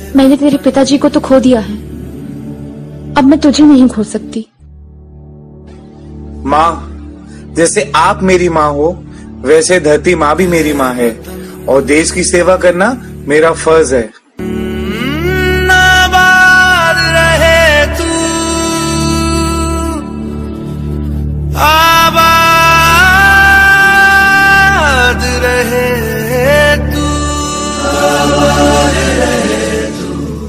मैंने तेरे पिताजी को तो खो दिया है, अब मैं तुझे नहीं खो सकती। माँ, जैसे आप मेरी माँ हो वैसे धरती माँ भी मेरी माँ है और देश की सेवा करना मेरा फर्ज है। आबाद रहे तू, आबाद रहे तू, आबाद रहे तू।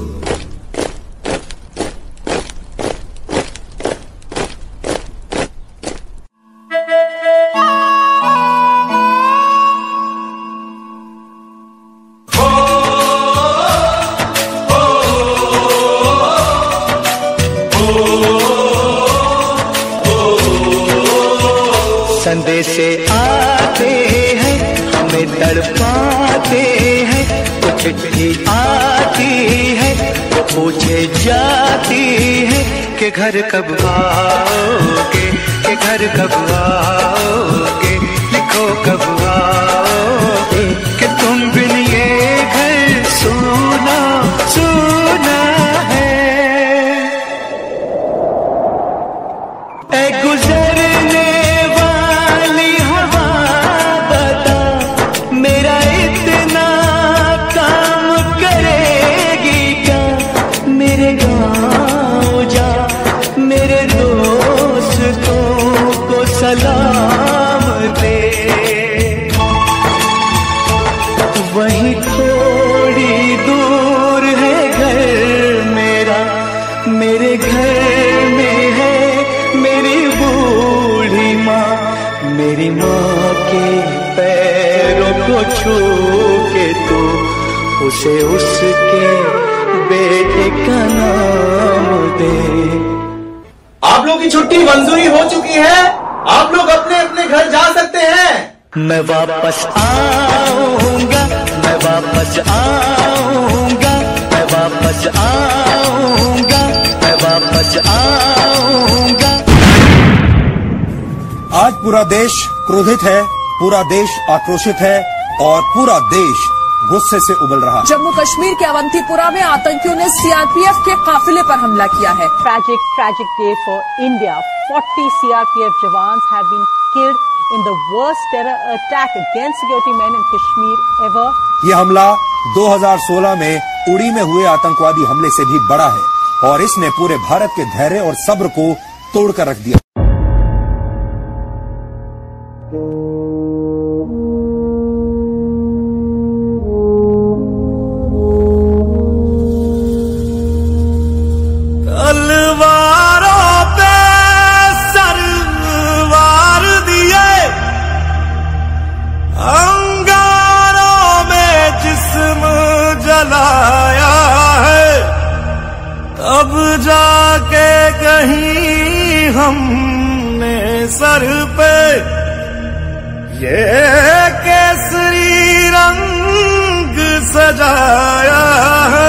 संदेशे आते हैं हमें तड़पाते हैं, तो चिट्ठी आती है वो पूछे जाती है कि घर कब आओगे, कि घर कब आओगे, लिखो कब आओगे, कि तुम बिन ये घर सुना सुना है। ए गुजरने वाली हवा बता, मेरा इतना काम करेगी क्या, मेरे गाँव जा, मेरे दोस्तों को सलाम दे। वहीं थोड़ी दूर है घर मेरा, मेरे घर में है मेरी बूढ़ी माँ, मेरी माँ के पैरों को छू के तू उसे उसके बेटे का नाम दे। आप लोग की छुट्टी मंजूरी हो चुकी है, आप लोग अपने अपने घर जा सकते हैं। मैं वापस आऊंगा, मैं वापस आऊंगा, मैं वापस आऊंगा, मैं वापस आऊंगा। आज पूरा देश क्रोधित है, पूरा देश आक्रोशित है और पूरा देश गुस्से से उबल रहा है। जम्मू कश्मीर के अवंतीपुरा में आतंकियों ने सीआरपीएफ के काफिले पर हमला किया है। Tragic day for India. 40 CRPF jawans have been killed in the worst terror attack against security men in Kashmir ever. ये हमला 2016 में उड़ी में हुए आतंकवादी हमले से भी बड़ा है और इसने पूरे भारत के धैर्य और सब्र को तोड़कर रख दिया। तलवारों पे सरवार दिए, अंगारों में जिस्म जलाया है, तब जाके कहीं हमने सर पे ये केसरी रंग सजाया है।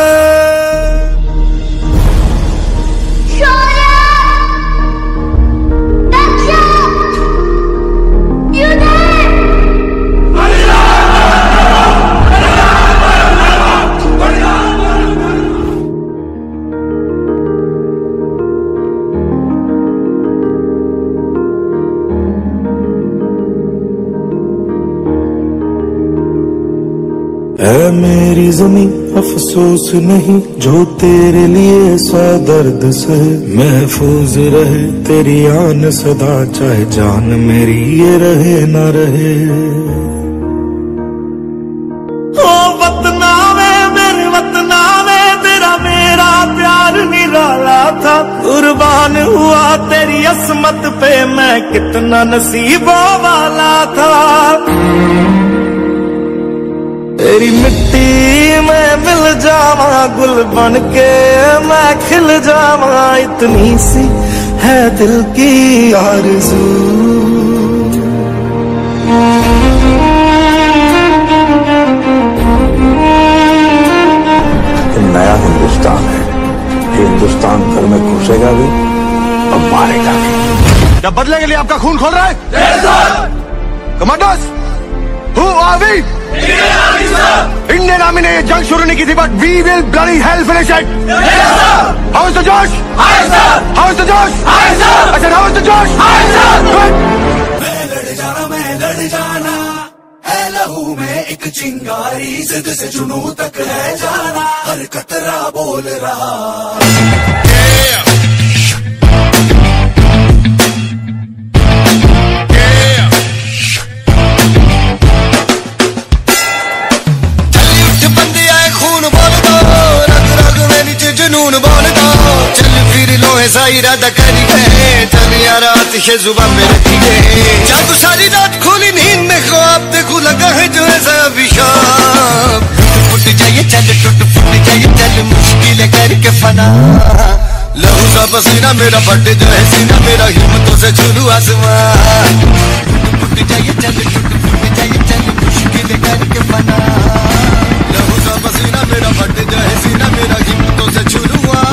है मेरी ज़मीं अफसोस नहीं जो तेरे लिए सा दर्द सहे, महफूज रहे तेरी आन सदा चाहे जान मेरी ये रहे न रहे। ओ वतना में मेरे वतना में तेरा मेरा प्यार निराला था, कुर्बान हुआ तेरी असमत पे मैं कितना नसीबों वाला था। तेरी मिट्टी में मिल जावा गुल बन के मैं खिल जावा, इतनी सी है दिल की आरज़ू। नया हिंदुस्तान है, हिंदुस्तान घर में घुसेगा भी और मारेगा भी। क्या बदले के लिए आपका खून खोल रहा है? Commandos, who are we? Indian army ने ये जंग शुरू नहीं की थी, but we will bloody hell finish it. How is the जोश? हाउ इज द जोश? अच्छा, हाउ इज द जोश? मैं लड़ जाना है लहू में एक चिंगारी, जिद से जुनू तक है जाना, हर कतरा बोल रहा। जुनून बोल दो, चल फिर लोहे सा इरादा करिए, चल यार आतिशे जुबान में रखिए। जादू सारी रात खोली नींद में ख्वाब देखो, लगा है जो ऐसा अभिशाप। टूट जाइए चल, टूट फूट जाइए चल, मुश्किल करके फना। लहू सा पसीना मेरा फटे जो है सीना मेरा, हिम्मतों से छू आसमान। टूट जाइए चल, टूट फूट जाइए चल, मुश्किल करके फना। लहू सा पसीना मेरा फटे जो है सीना मेरा, हिम्मतों से छू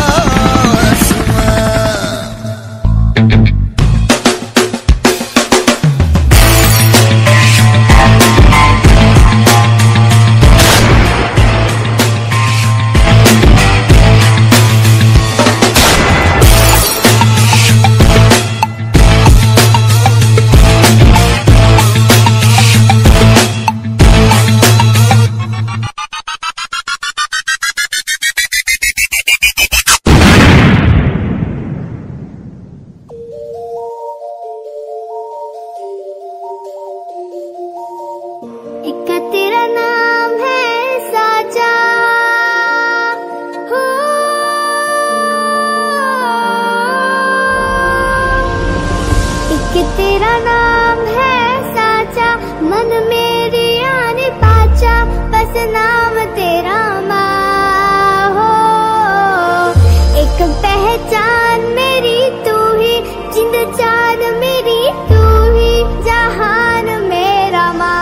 तेरा नाम है साचा, मन मेरी आने पाचा, बस नाम तेरा माँ हो। एक पहचान मेरी तू ही, जिंद जान मेरी तू ही, जहान मेरा माँ।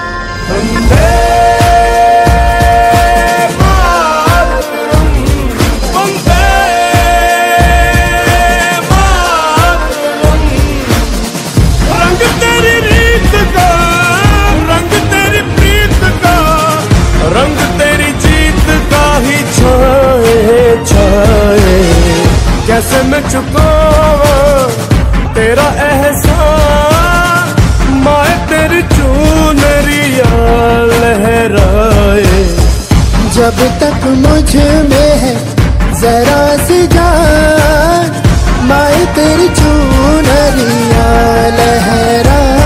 कैसे मैं चुकाऊं तेरा एहसान, माए तेरी चुनरिया लहराए। जब तक मुझ में है जरा सी जान, माए तेरी चुनरिया लहराए।